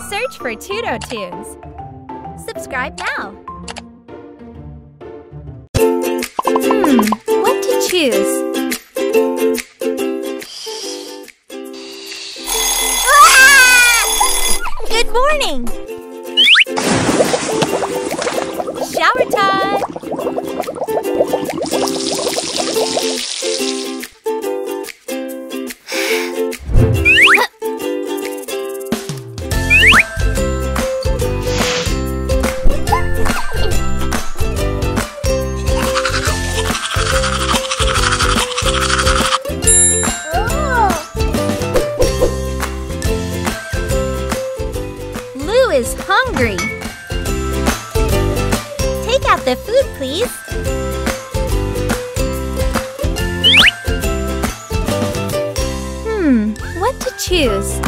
Search for Tuto Tunes. Subscribe now. What to choose? Good morning! Shower time! Lou is hungry. Take out the food, please. What to choose?